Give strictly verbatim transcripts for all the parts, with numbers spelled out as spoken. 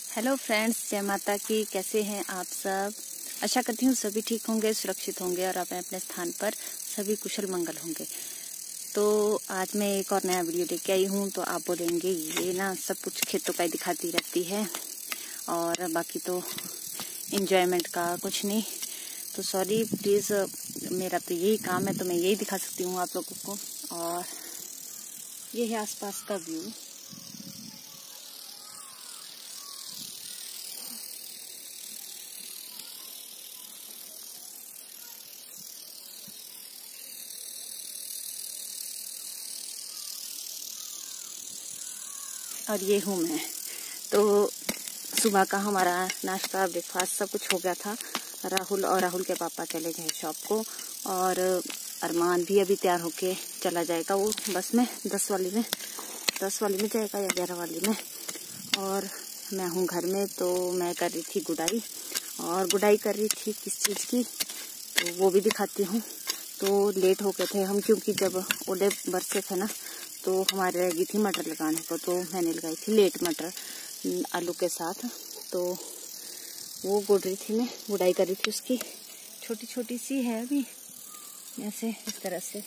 Hello friends, जय माता की। कैसे हैं आप सब? आशा करती हूँ सभी ठीक होंगे, सुरक्षित होंगे और अपने अपने स्थान पर सभी कुशल मंगल होंगे। तो आज मैं एक और नया वीडियो लेके आई हूँ। तो आप बोलेंगे ये ना सब कुछ खेतों का ही दिखाती रहती है और बाकी तो एंजॉयमेंट का कुछ नहीं। तो सॉरी प्लीज़, मेरा तो यही काम है तो मैं यही दिखा सकती हूँ आप लोगों को। और ये है आसपास का व्यू। और ये हूँ मैं। तो सुबह का हमारा नाश्ता, ब्रेकफास्ट सब कुछ हो गया था। राहुल और राहुल के पापा चले गए शॉप को और अरमान भी अभी तैयार होके चला जाएगा। वो बस में दस वाली में दस वाली में जाएगा या ग्यारह वाली में। और मैं हूँ घर में। तो मैं कर रही थी गुड़ाई, और गुड़ाई कर रही थी किस चीज़ की तो वो भी दिखाती हूँ। तो लेट हो गए थे हम, क्योंकि जब ओले बरसे थे ना तो हमारे रह गई थी मटर लगाने को। तो मैंने लगाई थी लेट मटर आलू के साथ। तो वो गुड़ रही थी, मैं गुड़ाई कर रही थी उसकी। छोटी छोटी सी है अभी, ऐसे इस तरह से।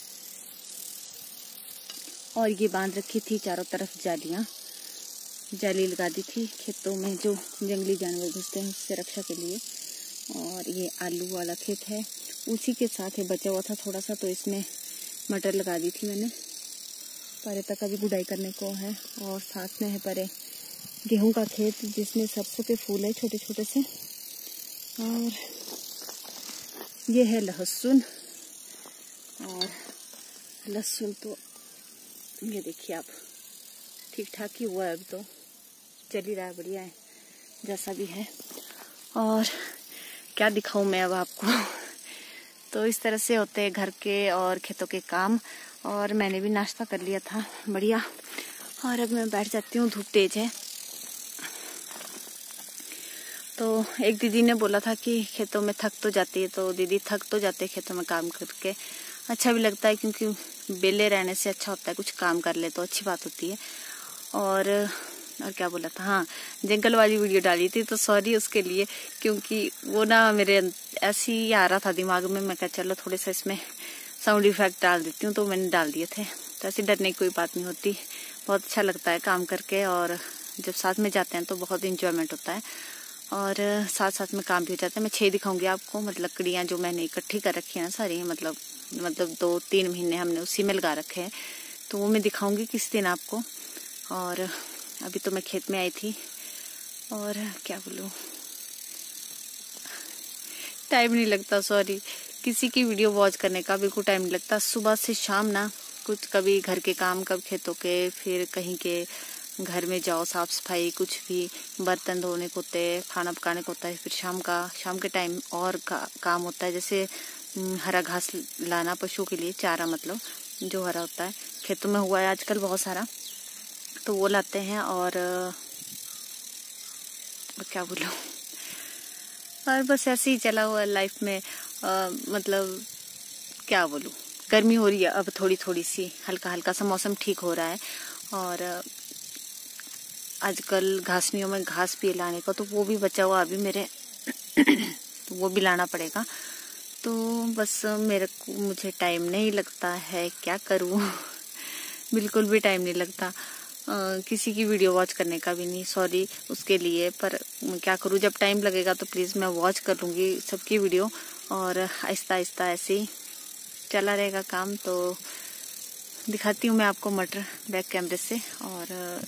और ये बांध रखी थी चारों तरफ जालियाँ, जाली लगा दी थी खेतों में जो जंगली जानवर घुसते हैं उससे रक्षा के लिए। और ये आलू वाला खेत है, उसी के साथ है, बचा हुआ था थोड़ा सा तो इसमें मटर लगा दी थी मैंने। परे तक अभी गुड़ाई करने को है। और साथ में है परे गेहूं का खेत जिसमें सरसों के फूल है छोटे छोटे से। और ये है लहसुन। और लहसुन तो ये देखिए आप, ठीक ठाक ही हुआ है, अभी तो चल ही रहा है, बढ़िया है जैसा भी है। और क्या दिखाऊं मैं अब आपको। तो इस तरह से होते हैं घर के और खेतों के काम। और मैंने भी नाश्ता कर लिया था बढ़िया। और अब मैं बैठ जाती हूँ, धूप तेज है। तो एक दीदी ने बोला था कि खेतों में थक तो जाती है। तो दीदी थक तो जाते हैं खेतों में काम करके, अच्छा भी लगता है क्योंकि बेले रहने से अच्छा होता है कुछ काम कर ले तो अच्छी बात होती है। और और क्या बोला था, हाँ जंगल वाली वीडियो डाली थी तो सॉरी उसके लिए, क्योंकि वो ना मेरे ऐसे ही आ रहा था दिमाग में। मैं कहा चलो थोड़े से इसमें साउंड इफेक्ट डाल देती हूँ, तो मैंने डाल दिए थे। तो ऐसी डरने की कोई बात नहीं होती, बहुत अच्छा लगता है काम करके। और जब साथ में जाते हैं तो बहुत इंजॉयमेंट होता है और साथ साथ में काम भी हो जाता है। मैं छः दिखाऊंगी आपको, मतलब लकड़ियाँ जो मैंने इकट्ठी कर रखी है ना सारी, मतलब मतलब दो तीन महीने हमने उसी में लगा रखे हैं। तो वो मैं दिखाऊंगी किस दिन आपको। और अभी तो मैं खेत में आई थी। और क्या बोलूँ, टाइम नहीं लगता, सॉरी, किसी की वीडियो वॉच करने का बिल्कुल टाइम नहीं लगता। सुबह से शाम ना कुछ, कभी घर के काम, कब खेतों के, फिर कहीं के घर में जाओ, साफ सफाई, कुछ भी बर्तन धोने को होते हैं, खाना पकाने को होता है। फिर शाम का शाम के टाइम और का, काम होता है, जैसे हरा घास लाना पशुओं के लिए, चारा मतलब जो हरा होता है खेतों में हुआ है आजकल बहुत सारा, तो वो लाते हैं। और क्या बोलूं, और बस ऐसे ही चला हुआ लाइफ में। आ, मतलब क्या बोलूं, गर्मी हो रही है अब थोड़ी थोड़ी सी, हल्का हल्का सा मौसम ठीक हो रहा है। और आजकल घासनियों में घास भी लाने का, तो वो भी बचा हुआ अभी मेरे तो वो भी लाना पड़ेगा। तो बस मेरे को मुझे टाइम नहीं लगता है, क्या करूं। बिल्कुल भी टाइम नहीं लगता, Uh, किसी की वीडियो वॉच करने का भी नहीं, सॉरी उसके लिए। पर क्या करूँ, जब टाइम लगेगा तो प्लीज़ मैं वॉच कर लूँगी सबकी वीडियो। और आहिस्ता आहिस्ता ऐसे ही चला रहेगा काम। तो दिखाती हूँ मैं आपको मटर बैक कैमरे से। और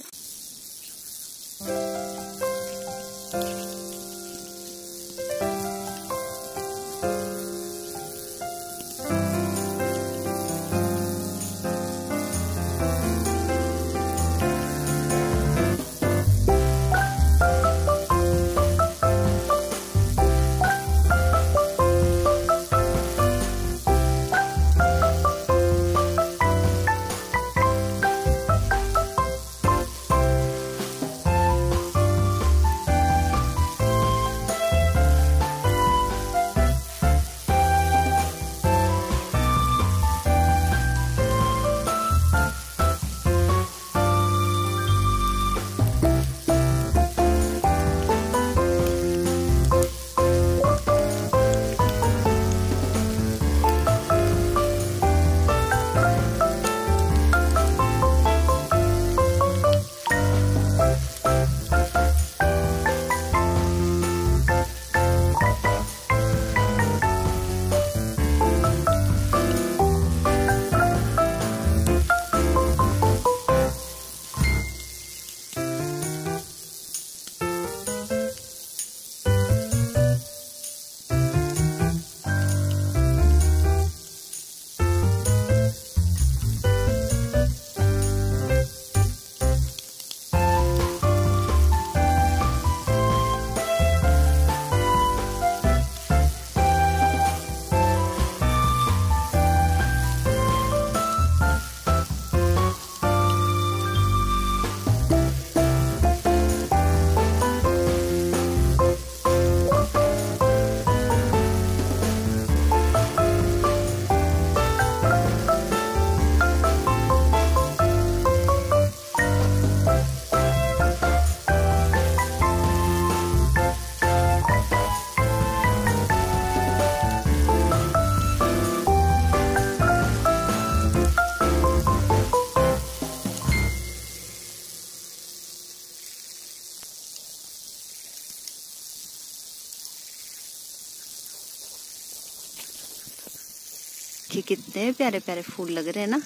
देखिए कितने प्यारे प्यारे फूल लग रहे हैं ना,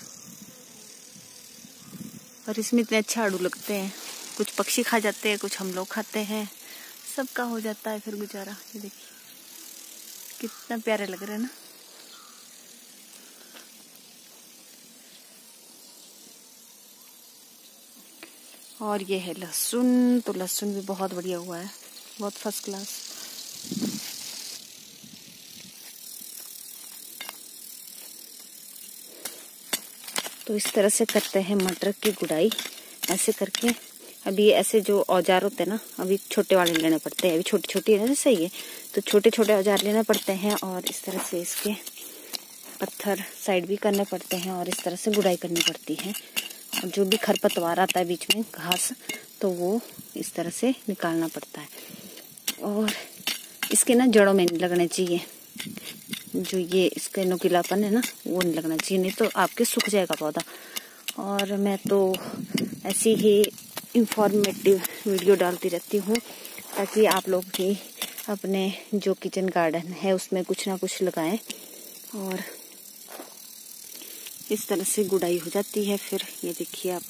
और इसमें इतने अच्छे आड़ू लगते हैं। कुछ पक्षी खा जाते हैं, कुछ हम लोग खाते हैं, सबका हो जाता है फिर गुजारा। ये देखिए कितना प्यारे लग रहे हैं ना। और ये है लहसुन, तो लहसुन भी बहुत बढ़िया हुआ है, बहुत फर्स्ट क्लास। तो इस तरह से करते हैं मटर की गुड़ाई, ऐसे करके। अभी ऐसे जो औजार होते हैं ना, अभी छोटे वाले लेने पड़ते हैं, अभी छोटी छोटी है ना, सही है, तो छोटे छोटे औजार लेने पड़ते हैं। और इस तरह से इसके पत्थर साइड भी करने पड़ते हैं, और इस तरह से गुड़ाई करनी पड़ती है। और जो भी खरपतवार आता है बीच में, घास, तो वो इस तरह से निकालना पड़ता है। और इसके ना जड़ों में नहीं लगने चाहिए, जो ये इसका नुकीलापन है ना, वो नहीं लगना चाहिए, नहीं तो आपके सूख जाएगा पौधा। और मैं तो ऐसी ही इंफॉर्मेटिव वीडियो डालती रहती हूँ, ताकि आप लोग भी अपने जो किचन गार्डन है उसमें कुछ ना कुछ लगाएं। और इस तरह से गुड़ाई हो जाती है। फिर ये देखिए आप,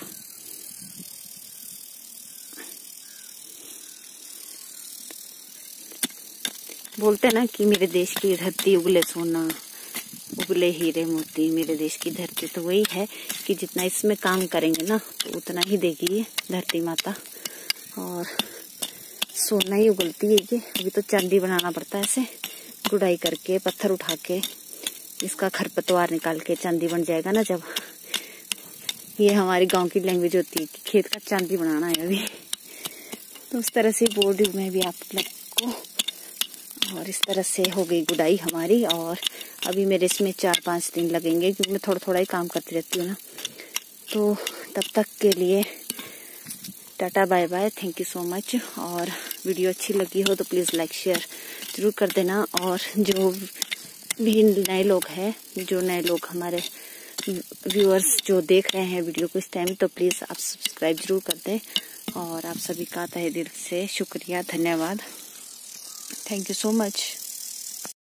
बोलते हैं ना कि मेरे देश की धरती उगले सोना, उगले हीरे मोती, मेरे देश की धरती। तो वही है कि जितना इसमें काम करेंगे ना, तो उतना ही देगी ये धरती माता, और सोना ही उगलती है ये। अभी तो चांदी बनाना पड़ता है, ऐसे गुड़ाई करके, पत्थर उठा के, इसका खरपतवार निकाल के चांदी बन जाएगा ना जब। ये हमारी गांव की लैंग्वेज होती है कि खेत का चांदी बनाना है अभी। तो उस तरह से बोल रही हूँ मैं भी आप लोग को। और इस तरह से हो गई गुड़ाई हमारी, और अभी मेरे इसमें चार पांच दिन लगेंगे, क्योंकि मैं थोड़ा थोड़ा ही काम करती रहती हूँ ना। तो तब तक के लिए tata bye bye, thank you so much. और वीडियो अच्छी लगी हो तो प्लीज़ लाइक शेयर जरूर कर देना। और जो भी नए लोग हैं, जो नए लोग हमारे व्यूअर्स जो देख रहे हैं वीडियो को इस टाइम, तो प्लीज़ आप सब्सक्राइब जरूर कर दें। और आप सभी का तहे दिल से शुक्रिया, धन्यवाद, थैंक यू सो मच।